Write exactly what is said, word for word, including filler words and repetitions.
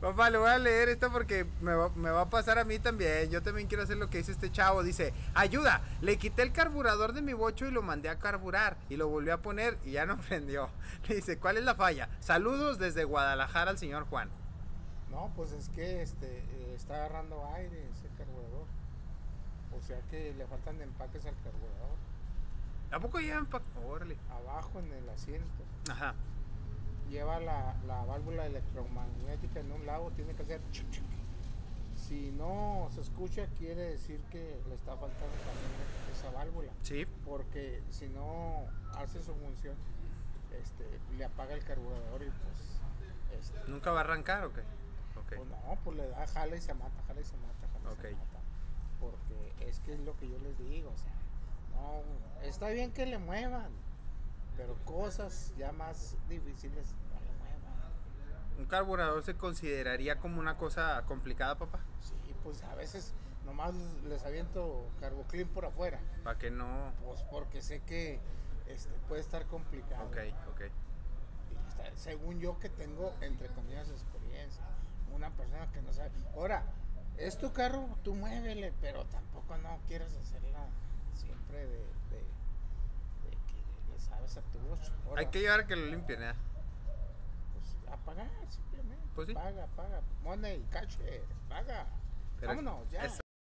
Papá, le voy a leer esto porque me va, me va a pasar a mí también. Yo también quiero hacer lo que dice este chavo. Dice, ayuda, le quité el carburador de mi bocho y lo mandé a carburar. Y lo volví a poner y ya no prendió. Le dice, ¿cuál es la falla? Saludos desde Guadalajara al señor Juan. No, pues es que este eh, está agarrando aire ese carburador. O sea que le faltan empaques al carburador. ¿A poco llevan pa...? Órale. Abajo en el asiento Ajá. lleva la, la válvula electromagnética en un lado, tiene que hacer chuc, chuc. Si no se escucha, quiere decir que le está faltando también esa válvula. Sí. Porque si no hace su función, este, le apaga el carburador y pues, este, ¿Nunca va a arrancar o qué? Ok. pues no, pues le da jala y se mata, jala y se mata, jala y Ok. se mata. Porque es que es lo que yo les digo, o sea, no, está bien que le muevan, pero cosas ya más difíciles no le muevan. ¿Un carburador se consideraría como una cosa complicada, papá? Sí, pues a veces nomás les aviento carboclean por afuera, Para que no... pues porque sé que este, puede estar complicado. Ok, ok. Y está- según yo que tengo, entre comillas, experiencia. Una persona que no sabe. Ahora, es tu carro, tú muévele, pero tampoco no quieres hacerla siempre de, de, de que le sabes a tu voz. Ahora, Hay que llevar a que lo limpien, ¿eh? pues a pagar simplemente. Pues sí. Paga, paga. Money, cash, paga. Pero Vámonos, ya. es